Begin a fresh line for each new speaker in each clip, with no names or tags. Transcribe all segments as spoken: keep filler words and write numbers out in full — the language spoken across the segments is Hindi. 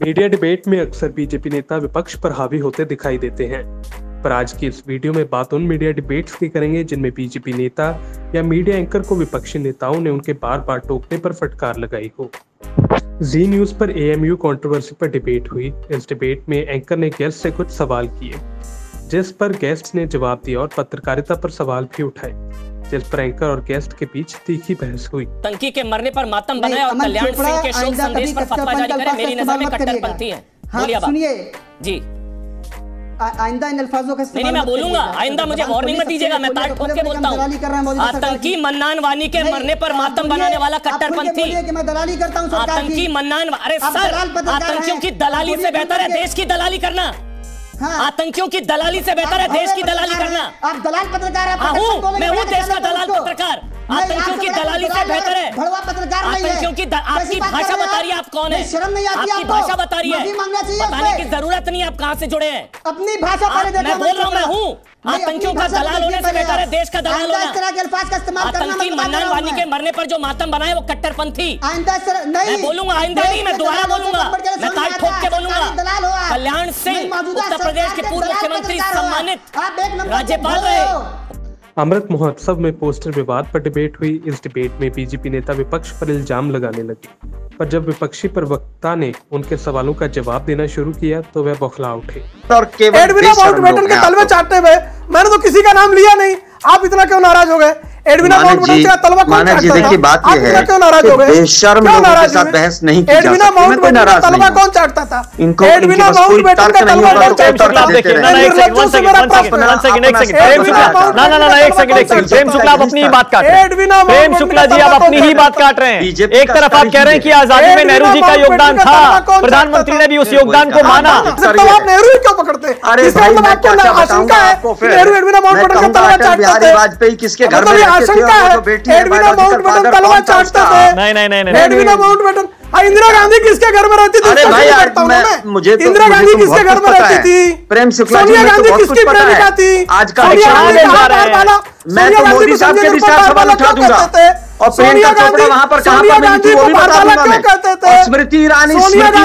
मीडिया डिबेट में अक्सर बीजेपी नेता विपक्ष पर हावी होते दिखाई देते हैं, पर आज की इस वीडियो में बात उन मीडिया डिबेट्स की करेंगे जिनमें बीजेपी नेता या मीडिया एंकर को विपक्षी नेताओं ने उनके बार बार टोकने पर फटकार लगाई हो। जी न्यूज पर एएमयू कंट्रोवर्सी पर डिबेट हुई। इस डिबेट में एंकर ने गेस्ट से कुछ सवाल किए, जिस पर गेस्ट ने जवाब दिया और पत्रकारिता पर सवाल भी उठाए, जिस पर एंकर और गेस्ट के बीच तीखी बहस हुई।
टंकी के मरने पर मातम बनाए और कल्याण सिंह के शोक संदेश पर फतवा जारी करे, मेरी नजर में कट्टरपंथी है। बोलिए बात।
सुनिए
जी,
आइंदा इन अल्फाजों का
नहीं नहीं मैं बोलूंगा, आइंदा मुझे वार्निंग मत दीजिएगा, मैं ताट ठोक के बोलता हूँ। आतंकी मन्नान वानी के मरने पर मातम बनाने वाला कट्टरपंथी,
मैं दलाली करता हूं सरकार की।
आतंकी मन्नान, अरे सर आतंकियों की दलाली से बेहतर है देश की दलाली करना। आतंकियों की दलाली से बेहतर है देश की दलाली करना।
आप दलाल पत्रकार हैं।
हाँ हूँ, मैं हूँ देश का दलाल पत्रकार। आतंकियों की दलाली से बेहतर है
भड़वा पत्रकार नहीं है।
आतंकियों की आपकी भाषा बता रही है आप कौन है,
शर्म नहीं आती
आपकी भाषा बता रही है, बताने की जरूरत नहीं, आप कहाँ से जुड़े हैं
अपनी भाषा पहले देखो।
मैं बोल रहा हूँ मैं हूँ, आतंकियों का दलाल होने से बेहतर है देश का दलाल होना। आतंकी मन्नान वानी के मरने पर जो मातम बनाए वो कट्टरपंथी। मैं बोलूंगा, आइंदा नहीं, मैं दोबारा बोलूंगा, मैं ताल ठोक के बोलूंगा। कल्याण सिंह उत्तर प्रदेश के पूर्व मुख्यमंत्री, सम्मानित राज्यपाल रहे।
अमृत महोत्सव में पोस्टर विवाद पर डिबेट हुई। इस डिबेट में बीजेपी नेता विपक्ष पर इल्जाम लगाने लगे, पर जब विपक्षी प्रवक्ता ने उनके सवालों का जवाब देना शुरू किया तो वह बौखला उठे।
एडविना माउंटबेटन के तलवे चाटते हुए मैंने तो किसी का नाम लिया नहीं, आप इतना क्यों नाराज हो गए? एडविना माउंटबेटन का तलवा कौन चाटता था?
देखिए बात यह है
क्यों नाराज हो गए?
बेशर्म लोगों के साथ बहस नहीं की जा सकती।
एडविना माउंटबेटन का तलवा कौन चाटता था?
इनको
एडविना माउंटबेटन का तलवा कौन चाटता था?
देखिए ना ना एक second one second one second one second एक सेकंड प्रेम शुक्ला ना ना ना एक सेकंड एक सेकंड प्रेम शुक्ला आप अपनी ही बात काट रहे हैं। प्रेम शुक्ला जी आप अपनी ही बात काट रहे हैं। एक तरफ आप कह रहे हैं कि आजादी में नेहरू जी का योगदान था, प्रधानमंत्री ने भी उस योगदान को माना,
तो आप नेहरू क्यों पकड़ते?
अरे भाई मैं क्या
आशंका है नेहरू एडविना माउंटबेटन का तलवा चाटता था।
वाजपेयी किसके घर में
आशंका है एडविना माउंटबेटन तलवा चाटता था।
नहीं नहीं नहीं
एडविना माउंटबेटन, इंदिरा गांधी किसके घर में रहती थी?
अरे भाई मैं मुझे तो
इंदिरा गांधी किसके घर में रहती थी?
प्रेम शुक्ला जी
सोनिया गांधी किसकी प्रेमिका थी?
आज का मैं तो मोदी साहब के विचार सवाल उठा दूंगा और प्रियंका चोपड़ा वहां पर कहां पर मिली थी वो भी बता दूंगा मैं, और स्मृति ईरानी स्मृति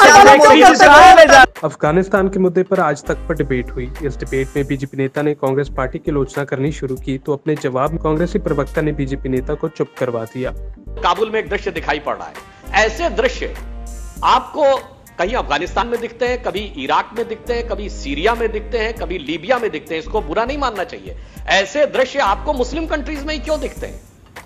ईरानी।
अफगानिस्तान के मुद्दे पर आज तक पर डिबेट हुई। इस डिबेट में बीजेपी नेता ने कांग्रेस पार्टी की आलोचना करनी शुरू की तो अपने जवाब में कांग्रेसी प्रवक्ता ने बीजेपी नेता को चुप करवा दिया।
काबुल में एक दृश्य दिखाई पड़ रहा है, ऐसे दृश्य आपको कहीं अफगानिस्तान में दिखते हैं, कभी इराक में दिखते हैं, कभी सीरिया में दिखते हैं, कभी लीबिया में दिखते हैं। इसको बुरा नहीं मानना चाहिए, ऐसे दृश्य आपको मुस्लिम कंट्रीज में ही क्यों दिखते हैं?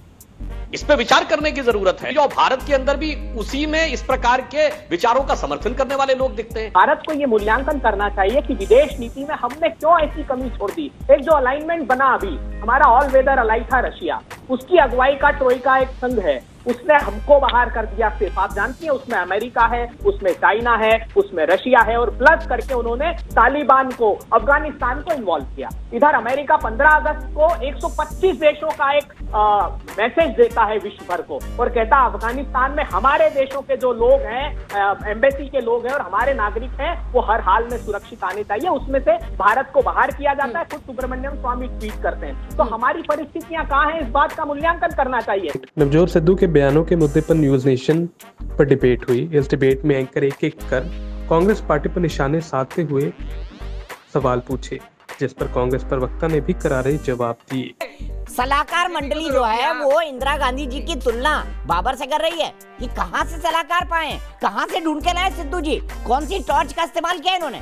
इस पे विचार करने की जरूरत है। जो भारत के अंदर भी उसी में इस प्रकार के विचारों का समर्थन करने वाले लोग दिखते हैं।
भारत को ये मूल्यांकन करना चाहिए कि विदेश नीति में हमने क्यों ऐसी कमी छोड़ दी। एक जो अलाइनमेंट बना अभी हमारा ऑल वेदर अलाई था रशिया, उसकी अगुवाई का ट्रोइका एक संघ है, उसने हमको बाहर कर दिया सिर्फ। आप जानती हैं उसमें अमेरिका है, उसमें चाइना है, उसमें रशिया है, और प्लस करके उन्होंने तालिबान को, अफगानिस्तान को इन्वॉल्व किया। इधर अमेरिका पंद्रह अगस्त को एक सौ पच्चीस देशों का एक मैसेज देता है विश्व भर को और कहता है अफगानिस्तान में हमारे देशों के जो लोग हैं, एम्बेसी के लोग हैं और हमारे नागरिक हैं, वो हर हाल में सुरक्षित आने चाहिए। उसमें से भारत को बाहर किया जाता है। खुद सुब्रमण्यम स्वामी ट्वीट करते हैं। तो हमारी परिस्थितियां कहाँ हैं, इस बात का मूल्यांकन करना चाहिए।
नवजोत सिद्धू के बयानों के मुद्दे पर न्यूज नेशन पर डिबेट हुई। इस डिबेट में एंकर एक एक कर कांग्रेस पार्टी पर निशाने साधते हुए सवाल पूछे, जिस पर कांग्रेस प्रवक्ता ने भी करारे जवाब दिए।
सलाहकार मंडली जो है वो इंदिरा गांधी जी की तुलना बाबर से कर रही है कि कहां से सलाहकार पाए, कहां से ढूंढ के लाए सिद्धू जी, कौन सी टॉर्च का इस्तेमाल किया इन्होंने।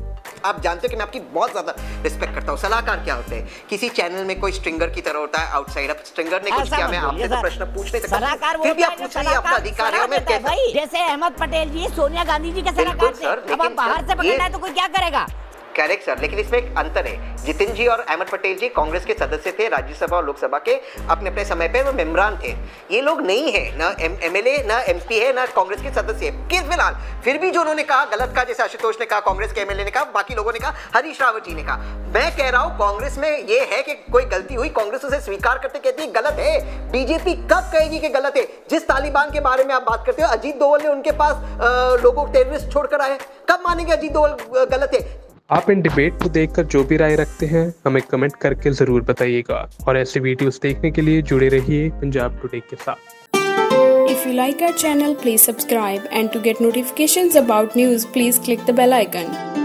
आप जानते हो कि मैं आपकी बहुत ज्यादा रिस्पेक्ट करता हूँ। सलाहकार क्या होते हैं? किसी चैनल में कोई स्ट्रिंगर की तरह होता है आउटसाइड। अब स्ट्रिंगर ने कुछ किया, मैं आपसे तो प्रश्न पूछ नहीं सकता,
सलाहकार
फिर भी आप पूछ रही हैं, आपका अधिकार है। मैं कहता हूं
जैसे अहमद पटेल जी सोनिया गांधी जी के सलाहकार थे, अब आप बाहर से पकड़ना है तो कोई क्या करेगा?
करेक्ट सर, लेकिन इसमें एक अंतर है। जितिन जी और अहमद पटेल जी कांग्रेस के सदस्य थे, राज्यसभा और लोकसभा के अपने अपने समय पे वो मेम्बरान थे। ये लोग नहीं है, ना एमएलए ना एमपी है, ना कांग्रेस के सदस्य है किस फिलहाल। फिर भी जो उन्होंने कहा गलत कहा, जैसे आशुतोष ने कहा, कांग्रेस के एमएलए ने कहा, बाकी लोगों ने कहा, हरीश रावत जी ने कहा। मैं कह रहा हूं कांग्रेस में ये है कि कोई गलती हुई, कांग्रेस उसे स्वीकार करते कहती है गलत है। बीजेपी कब कहेगी कि गलत है? जिस तालिबान के बारे में आप बात करते हो, अजीत दोवल ने उनके पास लोगों टेररिस्ट छोड़कर आए, कब मानेंगे अजीत दोवल गलत है?
आप इन डिबेट को देखकर जो भी राय रखते हैं हमें कमेंट करके जरूर बताइएगा और ऐसे वीडियोस देखने के लिए जुड़े रहिए पंजाब टुडे के साथ।
If you like our channel, please subscribe, and to get notifications about news, please click the bell icon.